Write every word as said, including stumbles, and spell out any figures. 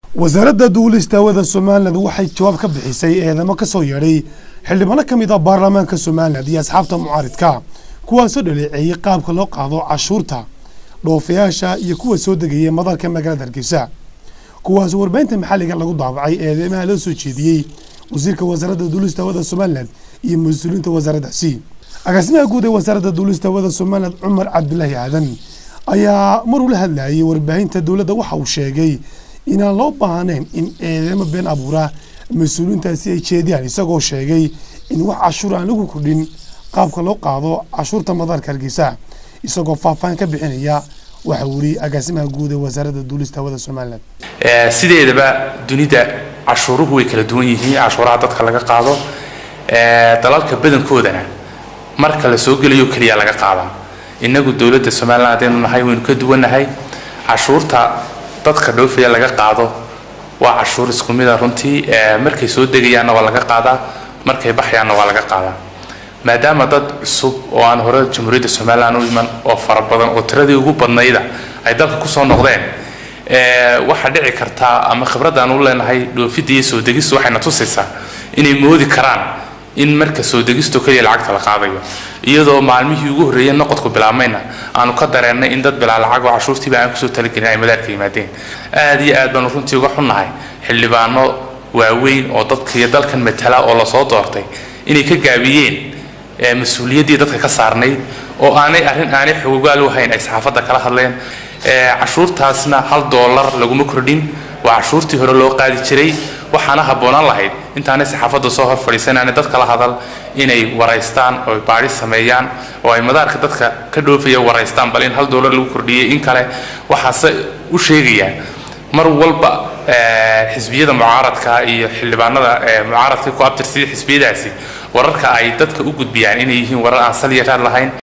wasaaradda duulista hawada Soomaaliland waxay jawaab ka bixisay eedamo ka soo yeeray xildhibano ka mid ah baarlamaanka Soomaaliland iyo asxaabta mucaaridka kuwaas oo dhaleeceeyay qaabka loo qaado cashuurta dhoofiyaasha iyo kuwa soo degaya madalka magaalada Hargeysa kuwaas warbaahinta maxalliga lagu daabacay eedamaha loo soo jeediyay wasiirka wasaaradda duulista hawada Soomaaliland iyo mas'uuliyiinta wasaaraddaasi agaasimaha guud ee wasaaradda duulista hawada Soomaaliland Cumar Cabdullaahi Aadan ayaa mar ula hadlayay warbaahinta dawladda waxa uu sheegay in aan loo baahnayn in eedamo been abuura mas'uuliyiintaasi ay jeediyaan isagoo sheegay in wax cashuur aan lagu kordhin qaabka loo qaado cashuurta madalka Hargeysa isagoo faahfaahin ka bixinaya waxa uu yiri agaasimaha guud ee wasaaradda duulista hawada Soomaaliland ee sideedaba dunida cashuuruhu way kala duwan yihiin cashuuraha dadka laga qaado ee dalalka badankoodana marka la soo geliyo kaliya laga qaado inagu dawladda Soomaaliland aynu nahay waynu ka duwanahay cashuurta dadka dhoofiya laga qaado waa cashuur isku mid ah runtii markay soo degayaan waa laga qaadaa markay baxayaan waa laga qaadaa maadaama dad cusub oo aan hore Jamhuuriyadda Soomaaliland u iman oo fara badan oo tiradii ugu badnayda ay dalka ku soo noqdeen ee waxa dhici karta ama khibradaan u leenahay dhoofidii soo degistu waxayna tusaysaa inay moodi karaan in marka soo degistu kaliya lacagta la qaadayo iyadoo maalmihii ugu horeeyay noqodku bilaabmayna aanu ka dareennay in dad bilaa lacag oo cashuurtii baan ku soo talagelin ay madaarka yimaadeen aad iyo aad baan runtii uga xunnahay xildhibaano waaweyn oo dadka iyo dalkan matala oo la soo doortay inay ka gaabiyeen mas'uuliyadii dadka ka saarnay oo aanay arrin aanay xogogaal u hayn ay saxaafadda kala hadleen cashuurtaasna hal dollar laguma kordhin waa cashuurtii hore loo qaadi jiray waxaana habboonaan lahayd intaanay saxaafadda soo hor fadhiisanaanay dadka la hadal inay waraystaan oo baadhis sameeyaan oo ay madaarka dadka ka dhoofaya waraystaan bal in hal dollar lagu kordhiyay in kale waxaase u sheegayaan mar walba xisbiyada mucaaradka iyo xildhibaanada mucaaradka ku abtirsiga xisbiyadaasi wararka ay dadka u gudbiyaan inay yihiin warar aan sal iyo raad lahayn